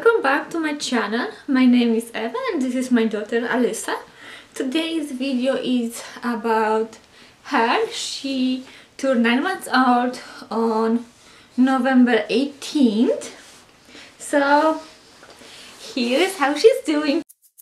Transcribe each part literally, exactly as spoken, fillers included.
Welcome back to my channel. My name is Eva and this is my daughter Alyssa. Today's video is about her. She turned nine months old on November eighteenth. So here is how she's doing.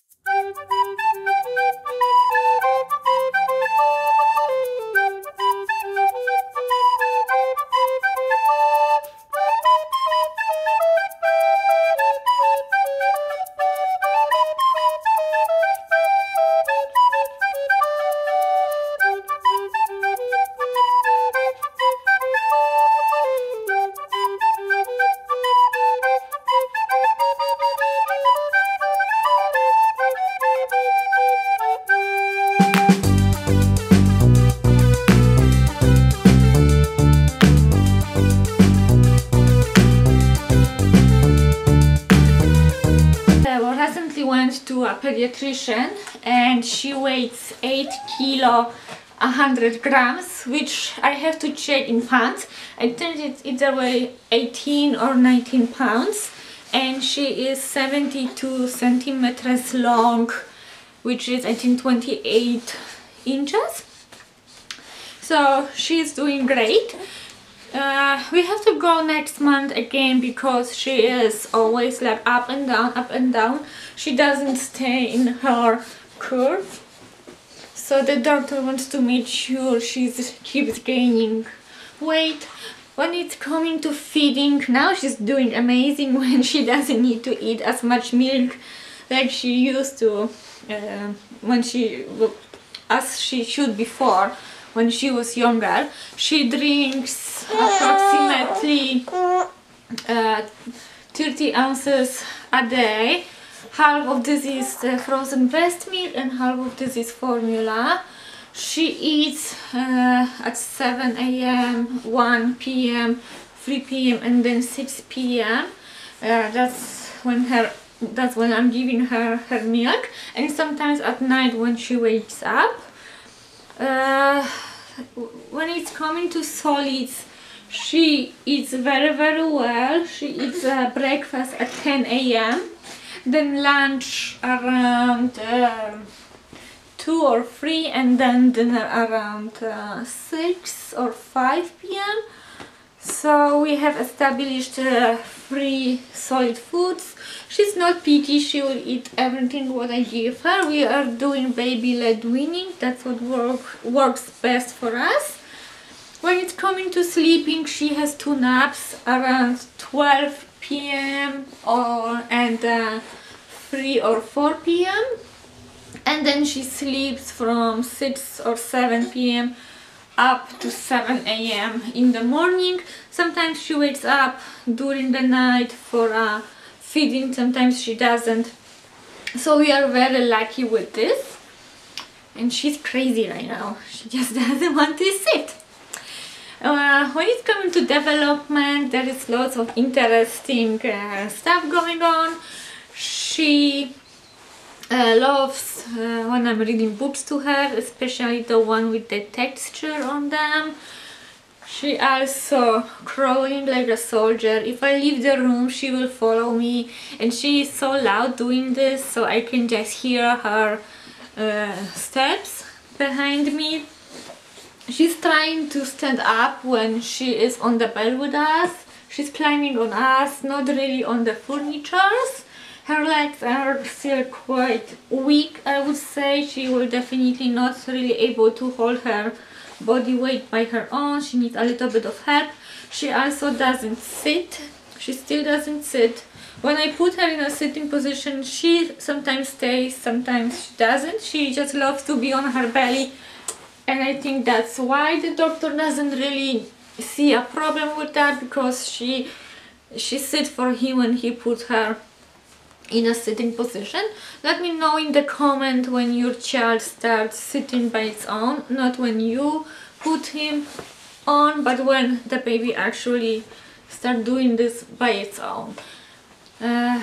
Went to a pediatrician and she weighs eight kilo one hundred grams, which I have to check in pounds. I think it's either way eighteen or nineteen pounds, and she is seventy-two centimeters long, which is I think twenty-eight inches. So she's doing great. Uh, we have to go next month again because she is always like up and down, up and down. She doesn't stay in her curve. So the doctor wants to make sure she keeps gaining weight. When it's coming to feeding, now she's doing amazing when she doesn't need to eat as much milk like she used to uh, when she, as she should before. When she was younger. She drinks approximately uh, thirty ounces a day. Half of this is uh, frozen breast milk and half of this is formula. She eats uh, at seven A M, one P M, three P M and then six P M Uh, that's when her that's when I'm giving her her milk, and sometimes at night when she wakes up. Uh, when it's coming to solids, she eats very very well. She eats uh, breakfast at ten A M then lunch around uh, two or three, and then dinner around uh, six or five P M So we have established uh, three solid foods. She's not picky, she will eat everything what I give her. We are doing baby-led weaning, that's what work, works best for us. When it's coming to sleeping, she has two naps around twelve P M or and uh, three or four P M and then she sleeps from six or seven P M up to seven A M in the morning. Sometimes she wakes up during the night for a feeding, sometimes she doesn't. So we are very lucky with this. And she's crazy right now. She just doesn't want to sit. Uh, when it's coming to development, there is lots of interesting uh, stuff going on. She Uh, loves uh, when I'm reading books to her, especially the one with the texture on them. She also crawling like a soldier. If I leave the room, she will follow me, and she is so loud doing this, so I can just hear her uh, steps behind me. She's trying to stand up when she is on the bed with us. She's climbing on us, not really on the furnitures. Her legs are still quite weak, I would say. She will definitely not really able to hold her body weight by her own. She needs a little bit of help. She also doesn't sit. She still doesn't sit. When I put her in a sitting position, she sometimes stays, sometimes she doesn't. She just loves to be on her belly. And I think that's why the doctor doesn't really see a problem with that, because she, she sits for him when he put her in a sitting position. Let me know in the comment when your child starts sitting by its own, not when you put him on, but when the baby actually start doing this by its own. Uh,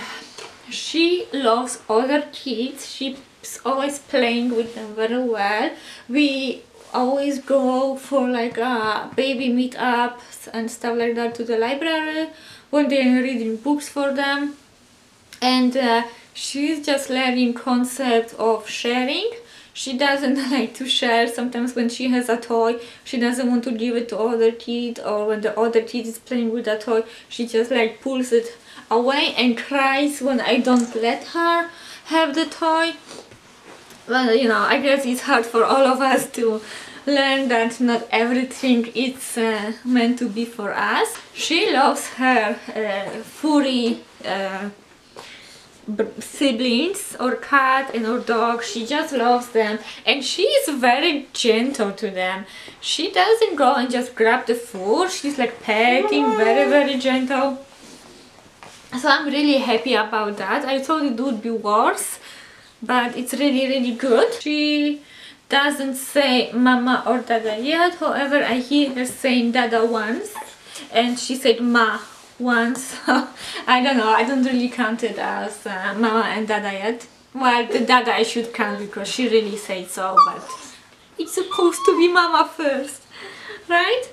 she loves other kids. She's always playing with them very well. We always go for like a baby meetups and stuff like that to the library when they're reading books for them. and uh, she's just learning concept of sharing. She doesn't like to share. Sometimes when she has a toy, she doesn't want to give it to other kids, or when the other kid is playing with a toy, she just like pulls it away and cries when I don't let her have the toy. Well, you know, I guess it's hard for all of us to learn that not everything is uh, meant to be for us. She loves her uh, furry uh, siblings, or cat and or dog. She just loves them, and she is very gentle to them. She doesn't go and just grab the food. She's like petting, very very gentle. So I'm really happy about that. I thought it would be worse, but it's really really good. She doesn't say mama or dada yet. However, I hear her saying dada once, and she said ma once. I don't know, I don't really count it as uh, mama and dada yet. Well, the dada I should count because she really said so, but it's supposed to be mama first, right?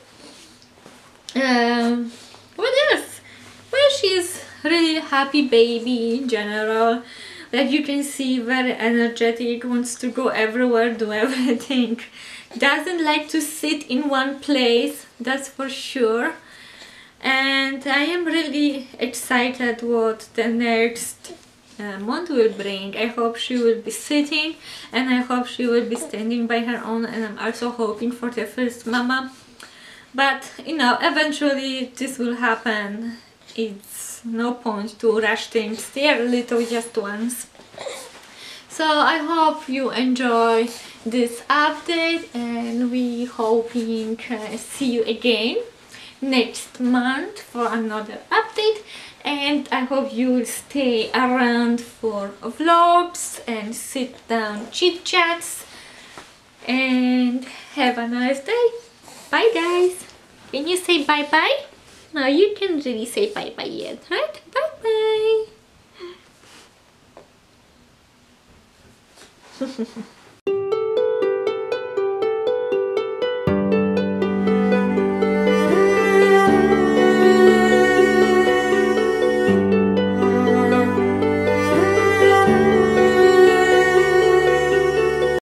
Um, what else? Well, she's really happy baby in general. Like you can see, very energetic, wants to go everywhere, do everything. Doesn't like to sit in one place, that's for sure. And I am really excited what the next uh, month will bring. I hope she will be sitting, and I hope she will be standing by her own, and I'm also hoping for the first mama. But you know, eventually this will happen. It's no point to rush things. They are little just once. So I hope you enjoy this update, and we hoping uh, see you again next month for another update. And I hope you will stay around for vlogs and sit down chit chats, and have a nice day. Bye guys. Can you say bye bye? No, you can't really say bye bye yet, right? Bye bye.